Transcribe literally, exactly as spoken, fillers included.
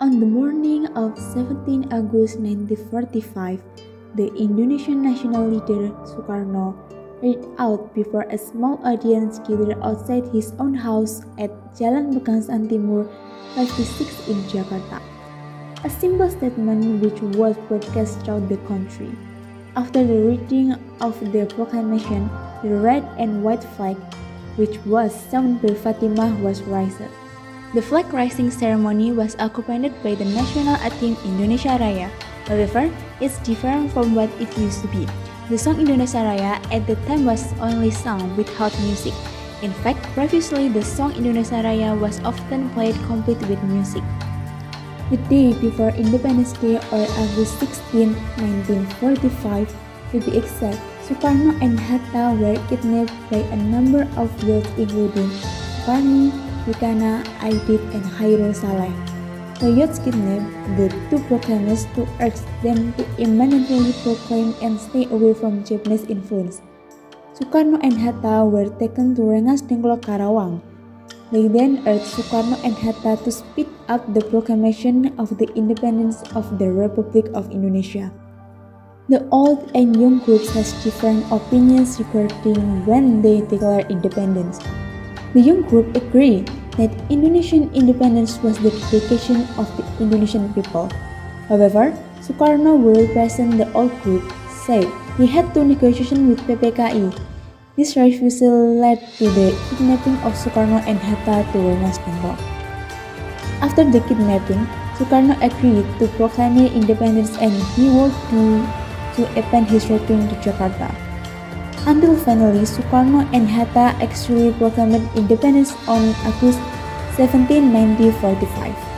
On the morning of seventeenth August nineteen forty-five, the Indonesian national leader Sukarno read out before a small audience gathered outside his own house at Jalan Mekasan Timur fifty-six in Jakarta. A simple statement which was broadcast throughout the country. After the reading of the proclamation, the red and white flag, which was sown by Fatimah, was raised. The flag raising ceremony was accompanied by the national anthem Indonesia Raya. However, it's different from what it used to be. The song Indonesia Raya at the time was only sung without music. In fact, previously the song Indonesia Raya was often played complete with music. The day before Independence Day, or August sixteenth, nineteen forty-five, to be exact, Sukarno and Hatta were kidnapped by a number of youths including Sukarni, Rikana, Aidit, and Hairul Saleh. The youths kidnapped the two proclaimers to urge them to immediately proclaim and stay away from Japanese influence. Sukarno and Hatta were taken to Rengas Dengklok, Karawang. They then urged Sukarno and Hatta to speed up the proclamation of the independence of the Republic of Indonesia. The old and young groups has different opinions regarding when they declare independence. The young group agreed that Indonesian independence was the dedication of the Indonesian people. However, Sukarno, who represented the old group, said he had to negotiation with P P K I. This refusal led to the kidnapping of Sukarno and Hatta to Rengas Dengklok. After the kidnapping, Sukarno agreed to proclaim independence and he would do to upon his return to Jakarta. Until finally, Sukarno and Hatta actually proclaimed independence on August seventeenth, nineteen forty-five.